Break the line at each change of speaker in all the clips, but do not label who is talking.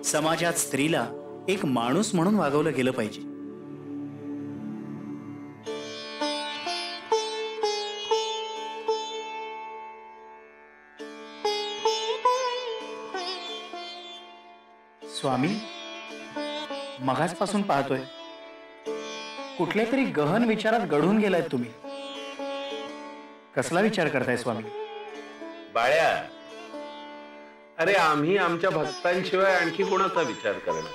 समाजात स्त्रीला एक माणूस म्हणून वागवलं गेलं पाहिजे. स्वामी, मगाचपासून पाहतोय कुठल्या तरी गहन विचारात गढून गेलाय तुम्ही. कसला विचार करताय स्वामी?
बाळ्या, अरे आम्ही आमच्या भक्तांशिवाय आणखी कोणाचा विचार करणार?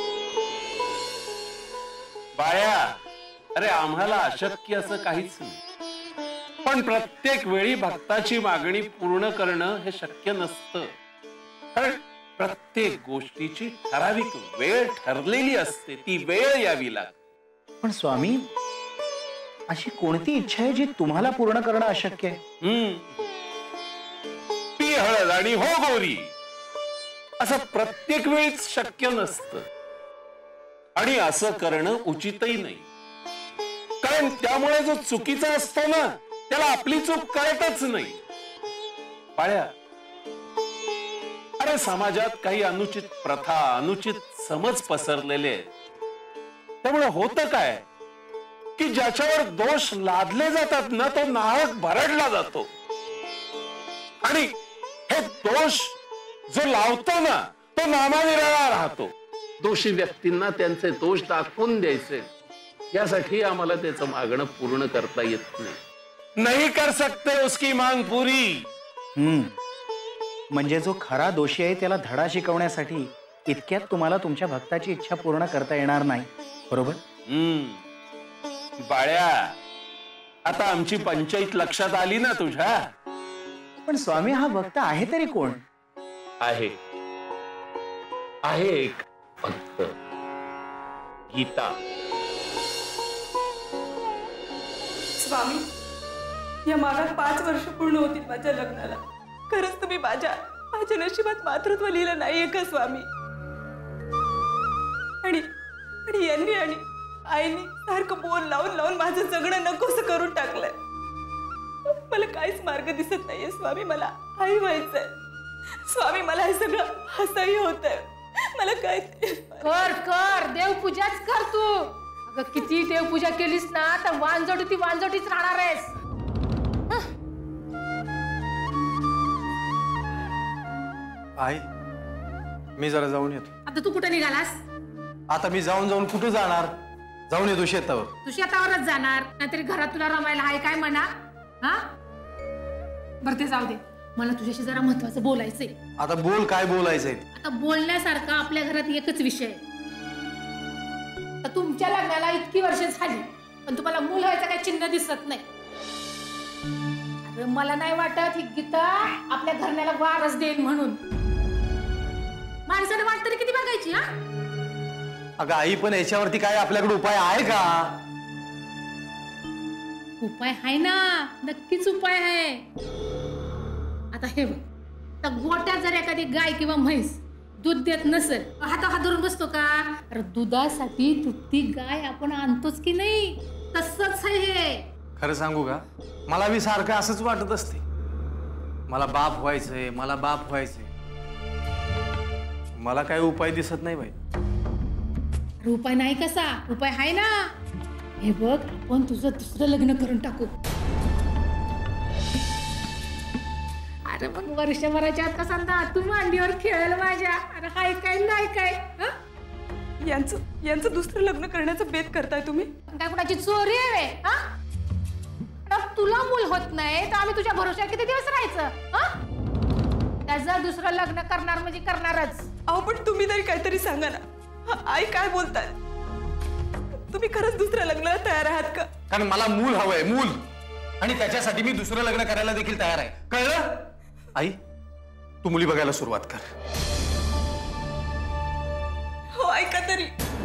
बाळ्या, अरे आम्हाला अशक्य असं काहीच नाही, पण प्रत्येक वेळी भक्ताची मागणी पूर्ण करणं हे शक्य नसतं. कारण प्रत्येक गोष्टीची ठराविक वेळ ठरलेली असते, ती वेळ यावी लागते.
पण स्वामी, अशी कोणती इच्छा आहे जी तुम्हाला पूर्ण करणं अशक्य आहे?
पी हळद आणि हो गौरी असं प्रत्येक वेळीच शक्य नसतं, आणि असं करणं उचितही नाही. कारण त्यामुळे जो चुकीचा असतो ना, त्याला आपली चूक कळतच नाही. बाळ्या, अरे समाजात काही अनुचित प्रथा, अनुचित समज पसरलेले आहेत. त्यामुळे होतं काय की ज्याच्यावर दोष लादले जातात ना, तो नाहक भरडला जातो. आणि हे दोष जो लावतो ना, तो नामानिराळा राहतो. दोषी व्यक्तींना त्यांचे दोष दाखवून द्यायचे, यासाठी आम्हाला त्याचं मागणं पूर्ण करता येत नाही. नहीं कर सकते उसकी मांग पुरी.
म्हणजे जो खरा दोषी आहे त्याला धडा शिकवण्यासाठी इतक्यात तुम्हाला तुमच्या भक्ताची इच्छा पूर्ण करता येणार नाही, बरोबर?
बाळ्या, आता आमची पंचायत लक्षात आली ना तुझ्या?
पण स्वामी, हा भक्त आहे तरी कोण?
आहे एक भक्त, गीता.
स्वामी, या मागात 5 वर्ष पूर्ण होतील माझ्या लग्नाला. खरंच तुम्ही माझ्या नशिबात मातृत्व लिहिलं नाहीये का स्वामी? आणि यांनी आणि आईनी सारखं बोल लावून लावून माझं जगणं नकोसं करून टाकलंय. मला काहीच मार्ग दिसत नाहीये स्वामी. मला आई व्हायचंय स्वामी. मला हे सगळं असह्य होतंय. मला काय
कर देवपूजाच कर तू. अगं किती देवपूजा केलीस ना, तर वांजोटीच राहणार आहेस.
आई, मी जरा जाऊन येतो.
आता तू कुठे निघालास?
आता मी जाऊन कुठे जाणार? जाऊन येतो शेतावर.
तू शेतावरच जाणार, नाहीतरी घरात तुला रमायला आहे काय म्हणा? हा, बरं ते जाऊ दे. मला तुझ्याशी जरा महत्वाचं बोलायचंय.
आता बोल, काय बोलायचंय?
आता बोलण्यासारखा आपल्या घरात एकच विषय आहे. तुमच्या लग्नाला इतकी वर्ष झाली, पण तुम्हाला मूल व्हायचं काही चिन्ह दिसत नाही. अरे मला नाही वाटत ही गीता आपल्या घराण्याला वारस देईल म्हणून. माणसाने वाट तरी किती बघायची? हा,
अगं आई, पण याच्यावरती काय आपल्याकडे उपाय आहे का?
उपाय आहे ना, नक्कीच उपाय आहे. आता हे बघ, तर गोट्यात जर एखादी गाय किंवा म्हैस दूध देत नसेल, हात धरून बसतो का? अरे दुधासाठी तुटती गाय आपण आणतोच की नाही, तसंच आहे हे.
खरं सांगू का, मला बी सारखं असंच वाटत असते. मला बाप व्हायचंय, मला बाप व्हायचंय. मला काय उपाय दिसत नाही बाई.
उपाय नाही कसा? उपाय आहे ना. हे बघ, आपण तुझं दुसरं लग्न करून टाकू. अरे पण वर्षभराच्या आत कसा ना तू मांडीवर खेळायला माझ्या. अरे हाय काय नाही काय?
यांचं दुसरं लग्न करण्याचं बेत करताय तुम्ही?
काय कुणाची चोरी आहे? तुला मूल होत नाही तर आम्ही तुझ्या भरोश्यावर किती दिवस राहायचं? त्याचं दुसरं लग्न करणार म्हणजे करणारच.
अहो पण तुम्ही तरी काहीतरी सांगा ना. आई काय बोलताय? तुम्ही खरंच दुसऱ्या लग्नाला तयार आहात का?
कारण मला मूल हवंय, मूल. आणि त्याच्यासाठी मी दुसरं लग्न करायला देखील तयार आहे. कळलं? आई, तू मुली बघायला सुरुवात कर.
हो, ऐका तरी.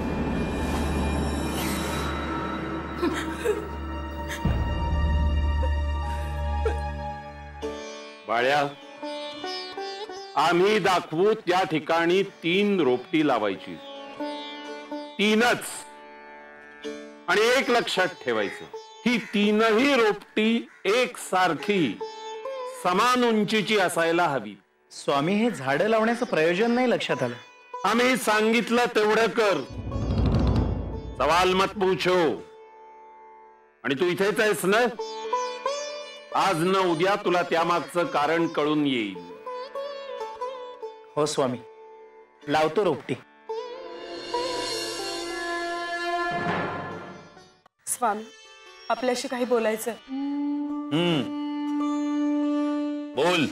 बाळ्या, आम्ही दाखवू त्या ठिकाणी 3 रोपटी लावायची. 3च. आणि एक लक्षात ठेवायचं, ही 3ही रोपटी एक सारखी समान उंचीची असायला हवी.
स्वामी, हे झाडं लावण्याचं प्रयोजन नाही लक्षात आलं.
आम्ही सांगितलं तेवढं कर. सवाल मत पूछो. आणि तू इथेच आहेस ना? आज न उद्या तुला त्यामागचं कारण कळून येईल.
हो स्वामी, लावतो रोपटी.
स्वामी, आपल्याशी काही बोलायचं.
बोल.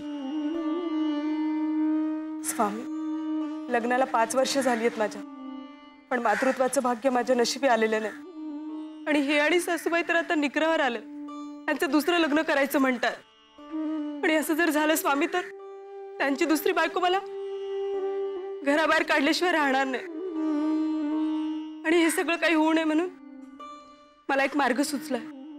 स्वामी, लग्नाला 5 वर्ष झाली आहेत माझ्या, पण मातृत्वाचं भाग्य माझ्या नशिबी आलेलं नाही. आणि हे आणि सासूबाई तर आता निग्रहावर आलं, त्यांचं दुसरं लग्न करायचं म्हणतात. आणि असं जर झालं स्वामी, तर त्यांची दुसरी बायको मला घराबाहेर काढल्याशिवाय राहणार नाही. आणि हे सगळं काही होऊ नये म्हणून मला एक मार्ग सुचलाय.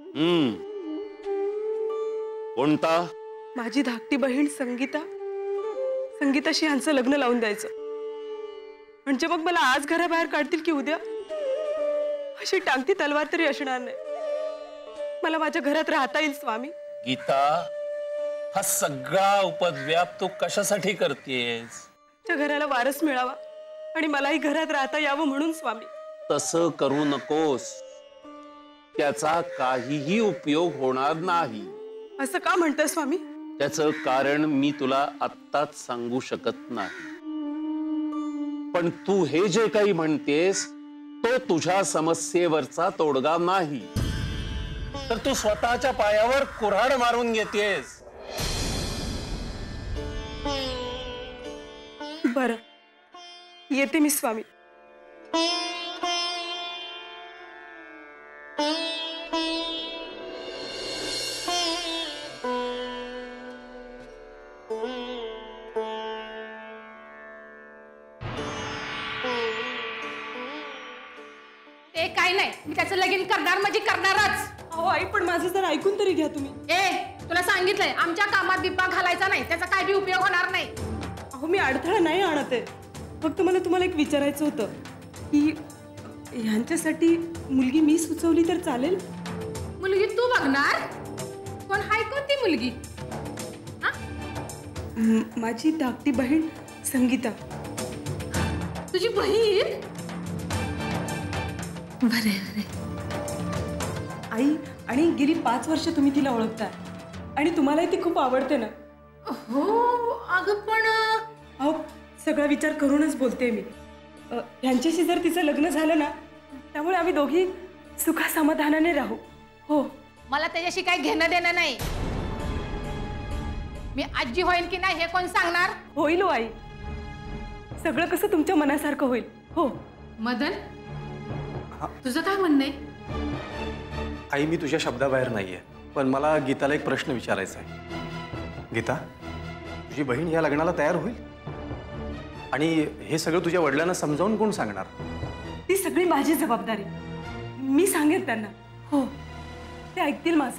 कोणता?
माझी धाकटी बहीण संगीताशी यांचं लग्न लावून द्यायचं. म्हणजे मग मला आज घराबाहेर काढतील की उद्या, अशी टांगती तलवार तरी असणार नाही. मला माझ्या घरात राहता येईल स्वामी.
गीता, हा सगळा उपद्व्याप तू कशासाठी करतेस?
त्या घराला वारस मिळावा आणि मलाही घरात राहता यावं म्हणून स्वामी.
तसं करू नकोस. त्याचा काहीही उपयोग होणार नाही.
असं का म्हणता स्वामी?
त्याचं कारण मी तुला आत्ताच सांगू शकत नाही. पण तू हे जे काही म्हणतेस तो तुझ्या समस्येवरचा तोडगा नाही, तर तू स्वतःच्या पायावर कुऱ्हाड मारून घेतेस.
बरं, येते मी स्वामी.
ते काय नाही, मी त्याचं लगीन करणार म्हणजे करणारच.
अहो आई, पण माझं जर ऐकून तरी घ्या तुम्ही.
तुला सांगितलंय, आमच्या कामात बिप्पा घालायचा नाही, त्याचा काय बी उपयोग होणार नाही.
अहो, मी अडथळा नाही आणत आहे. फक्त मला तुम्हाला एक विचारायचं होतं की ह्यांच्यासाठी मुलगी मी सुचवली तर चालेल?
मुलगी तू बघणार? कोण हाय कोणती मुलगी?
माझी धाकटी बहीण संगीता.
तुझी बहीण? बरे बरे.
आई, आणि गेली 5 वर्ष तुम्ही तिला ओळखताय आणि तुम्हालाही ती खूप आवडते ना?
हो अगं, पण
अहो, सगळा विचार करूनच बोलते मी. ह्यांच्याशी जर तिचं लग्न झालं ना, त्यामुळे आम्ही दोघी सुखा समाधानाने राहू. हो.
मला त्याच्याशी काही घेणं देणं नाही. मी आजी होईन की नाही हे कोण सांगणार?
होईल हो आई, सगळं कसं तुमच्या मनासारखं होईल. हो.
मदन, तुझं काय म्हणणं आहे?
आई, मी तुझ्या शब्दाबाहेर नाहीये, पण मला गीताला एक प्रश्न विचारायचा आहे. गीता, तुझी बहीण या लग्नाला तयार होईल? आणि हे सगळं तुझ्या वडिलांना समजावून कोण सांगणार?
ती सगळी माझी जबाबदारी. मी सांगेन त्यांना. हो, ते ऐकतील माझं.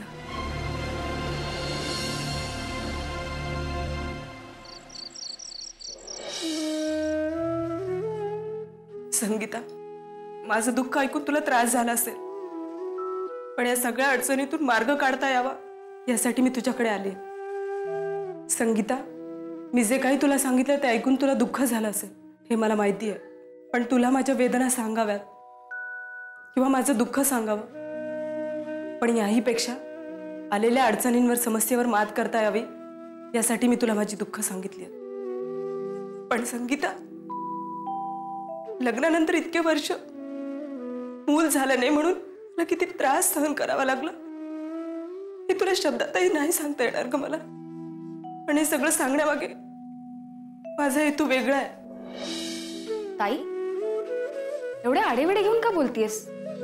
संगीता, माझं दुःख ऐकून तुला त्रास झाला असेल, पण या सगळ्या अडचणीतून मार्ग काढता यावा यासाठी मी तुझ्याकडे आले. संगीता, मी जे काही तुला सांगितलं ते ऐकून तुला दुःख झालं असेल हे मला माहिती आहे, पण तुला माझ्या वेदना सांगाव्यात किंवा माझं दुःख सांगावं, पण याहीपेक्षा आलेल्या अडचणींवर, समस्येवर मात करता यावी यासाठी मी तुला माझी दुःख सांगितली. पण संगीता, लग्नानंतर इतके वर्ष मूल झालं नाही म्हणून मला किती त्रास सहन करावा लागला हे तुला शब्दातही नाही सांगता येणार ग मला. पण हे सगळं सांगण्यामागे माझा हेतू वेगळा आहे.
ताई, एवढे आडेवेडे घेऊन का बोलतीयस?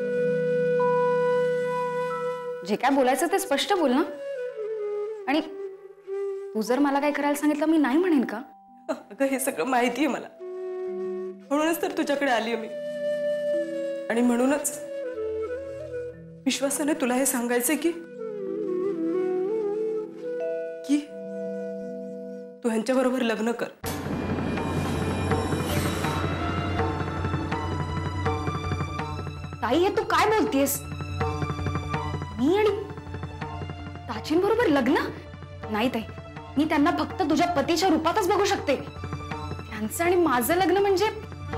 जे काय बोलायचं ते स्पष्ट बोल ना. आणि तू जर मला काय करायला सांगितलं मी नाही म्हणेन का?
अगं, हे सगळं माहिती आहे मला, म्हणूनच तर तुझ्याकडे आली मी. आणि म्हणूनच विश्वासाने तुला हे सांगायचंय की तू ह्यांच्याबरोबर लग्न कर.
ताई, हे तू काय बोलतेस? मी आणि ताजींबरोबर लग्न? नाही ताई, मी त्यांना फक्त तुझ्या पतीच्या रूपातच बघू शकते. त्यांचं आणि माझं लग्न म्हणजे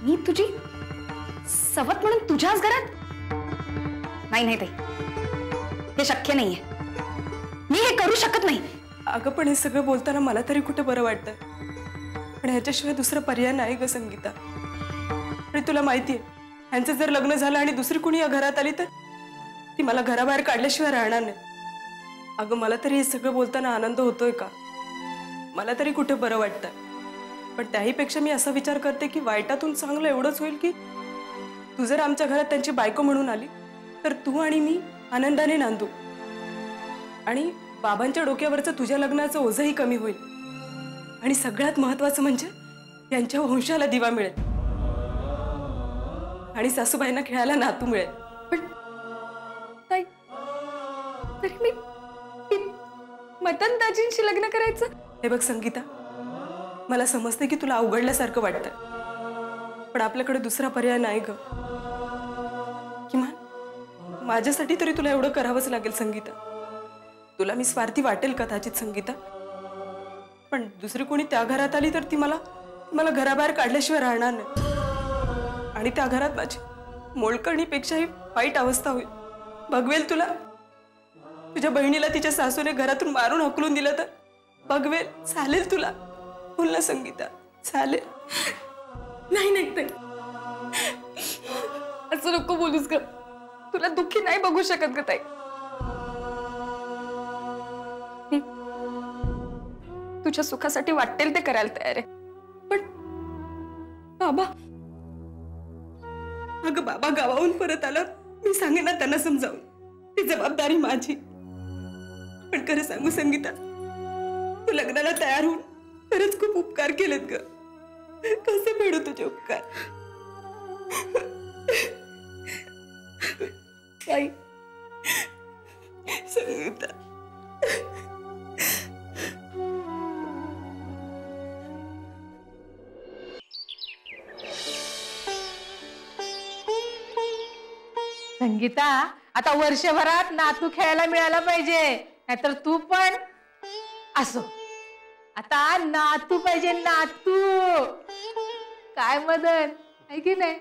मी तुझी सवत म्हणून तुझ्याच घरात? नाही नाही ताई, हे शक्य नाहीये. मी हे करू शकत नाही.
अगं पण हे सगळं बोलताना मला तरी कुठे बरं वाटतंय, पण ह्याच्याशिवाय दुसरा पर्याय नाही ग संगीता. आणि तुला माहितीये, ह्यांचं जर लग्न झालं आणि दुसरी कुणी या घरात आली तर ती मला घराबाहेर काढल्याशिवाय राहणार नाही. अगं मला तरी हे सगळं बोलताना आनंद होतोय का? मला तरी कुठे बरं वाटतंय. पण त्याहीपेक्षा मी असा विचार करते की वाईटातून चांगलं एवढंच होईल की तू जर आमच्या घरात त्यांची बायको म्हणून आली तर तू आणि मी आनंदाने नांदू, आणि बाबांच्या डोक्यावरचं तुझ्या लग्नाचं ओझंही कमी होईल, आणि सगळ्यात महत्वाचं म्हणजे यांच्या वंशाला दिवा मिळेल, आणि सासूबाईंना खेळायला नातू मिळेल.
पण ताई, तरी मी मदन दाजींशी लग्न करायचं?
हे बघ संगीता, मला समजते की तुला अवघडल्यासारखं वाटतंय, पण आपल्याकडे दुसरा पर्याय नाही ग. किमान माझ्यासाठी तरी तुला एवढं करावंच लागेल संगीता. तुला मी स्वार्थी वाटेल कदाचित संगीता, पण दुसरी कोणी त्या घरात आली तर ती मला घराबाहेर काढल्याशिवाय राहणार नाही, आणि त्या घरात माझी मोलकरणीपेक्षाही वाईट अवस्था होईल. बघवेल तुला, तुझ्या बहिणीला तिच्या सासूने घरातून मारून हकलून दिलं तर बघवेल. चालेल तुला? बोल ना संगीता, चालेल?
नाही नाही ताई, असं नको बोलूस ग. तुला दुःखी नाही बघू शकत ग ताई. मी तुझ्या सुखासाठी वाटेल ते करायला तयार आहे, पण बाबा.
अगं बाबा गावाहून परत आलं, मी सांगेन ना त्यांना समजावून, ती जबाबदारी माझी. पण खरं सांगू संगीता, तू लग्नाला तयार होऊन खरंच खूप उपकार केलेत ग. कसे फेडू तुझे उपकार?
ताई,
संगीता,
संगीता, आता वर्षभरात नातू खेळायला मिळाला पाहिजे, नाहीतर तू पण असो. आता नातू पाहिजे, नातू. काय मदन, आहे की नाही?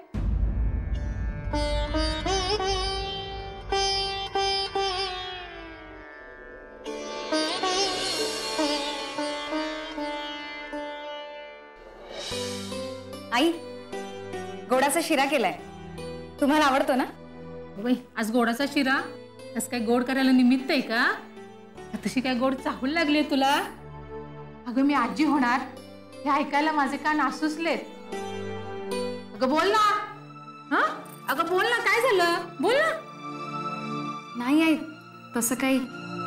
आई, गोडाचा शिरा केलाय, तुम्हाला आवडतो ना?
बाई, आज गोडाचा शिरा? आज काय गोड करायला निमित्त आहे का? तशी काय गोड चाहूल लागली तुला? अगं मी आजी होणार हे ऐकायला माझे कान आसुसलेत. अगं बोल ना. हा, अगं बोल ना, काय झालं? बोल ना.
नाही आई, तसं काही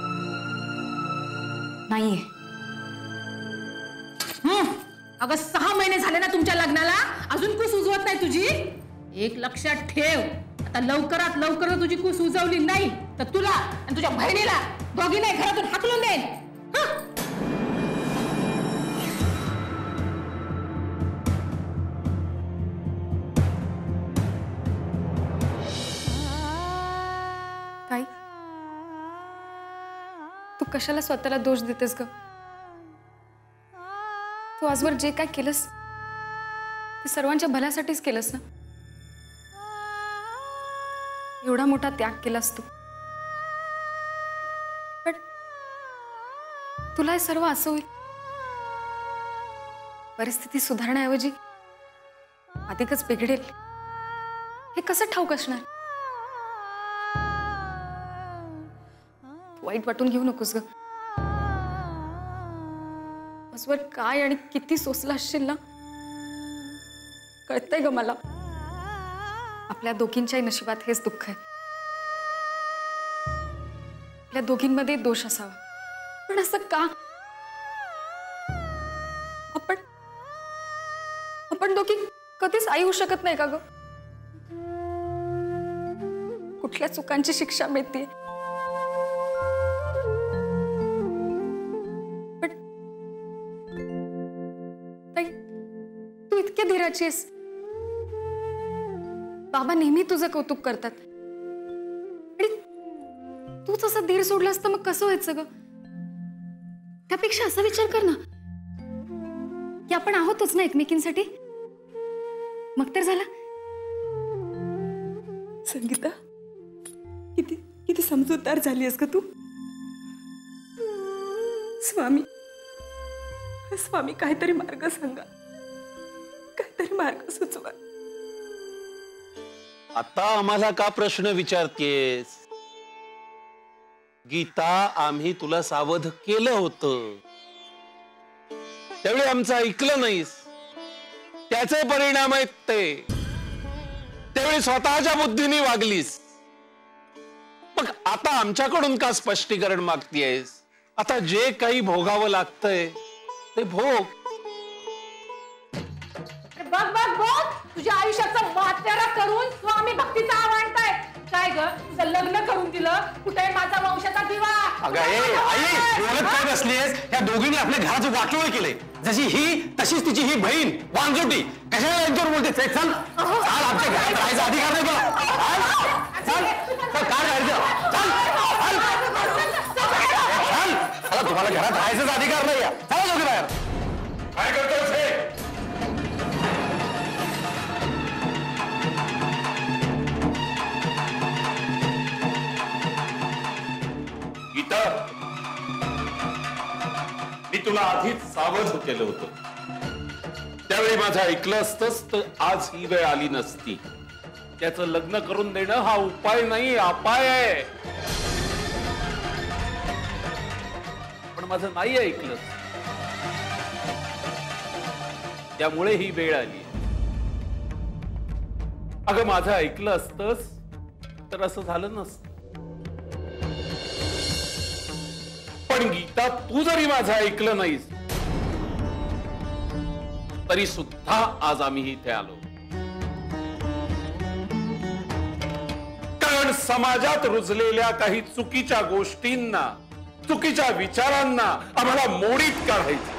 नाहीये.
अगं 6 महिने झाले ना तुमच्या लग्नाला, अजून कूस उजवत नाही तुझी? एक लक्षात ठेव, आता लवकरात लवकर तुझी कूस उजवली नाही तर तुला आणि तुझ्या बहिणीला दोघी नाही घरातून हाकलून देईन.
ताई, तू कशाला स्वतःला दोष देतेस ग? तू आजवर जे काय केलंस ते सर्वांच्या भल्यासाठीच केलंस ना. एवढा मोठा त्याग केलास तू, पण तुला हे सर्व असं होईल? परिस्थिती सुधारण्याऐवजी अधिकच बिघडेल हे कसं ठाऊक असणार? वाईट वाटून घेऊ नकोस ग. आजवर काय आणि किती सोसला असशील ना, कळतंय ग मला. आपल्या दोघींच्याही नशिबात हेच दुःख आहे. आपल्या दोघींमध्ये दोष असावा, पण असं का? आपण दोघी कधीच आई होऊ शकत नाही का ग? कुठल्या चुकांची शिक्षा मिळते? पण ताई, तू इतक्या धीराची आहेस. बाबा नेहमी तुझं कौतुक करतात, आणि तू तसा धीर सोडलास तर मग कसं व्हायचं ग? त्यापेक्षा असा विचार कर ना की आपण आहोतच ना एकमेकींसाठी. मग तर झाला.
संगीता, किती किती समजूतदार झाली आहेस ग तू. स्वामी, स्वामी काहीतरी मार्ग सांगा, काहीतरी मार्ग सुचवा.
आता आम्हाला का प्रश्न विचारतेस? गीता, आम्ही तुला सावध केलं होतं, त्यावेळी आमचं ऐकलं नाहीस. त्याचे परिणाम आहेत ते. त्यावेळी स्वतःच्या बुद्धीने वागलीस. मग आता आमच्याकडून का स्पष्टीकरण मागतेयस? आता जे काही भोगावं लागतंय ते भोग.
बघ बघ बघ, तुझ्या आयुष्याचा मात्यारा करून स्वामी भक्तीचा आवडताय काय ग? तुझं लग्न करून दिलं, कुठे माझा वंशाचा दिवा?
अगं आई, बोलत काय बसलीयस? या दोघींनी आपल्या घराचं वाटोळ केलंय. जशी ही तशीच तिची ही बहीण वांजोटी. कशाला यांच्यावर बोलते? चल चल, आमच्या घरात राहायचा अधिकार नाही तुला. चल चल, काय राहायचं? चल तुम्हाला घरात राहायचाच अधिकार नाही. चला दोघे बाहेर.
काय करतोस हे? गीता, मी तुला आधीच सावध केलं होतं. त्यावेळी माझं ऐकलं असतंस तर आज ही वेळ आली नसती. त्याचं लग्न करून देणं हा उपाय नाही, अपाय आहे. पण माझं नाही ऐकलं, त्यामुळे ही वेळ आली. अगं, माझं ऐकलं असतंस तर असं झालं नसतं. पण गीता, तू जरी माझं ऐकलं नाहीस तरी सुद्धा आज आम्ही इथे आलो. कारण समाजात रुजलेल्या काही चुकीच्या गोष्टींना, चुकीच्या विचारांना आम्हाला मोडीत काढायचं.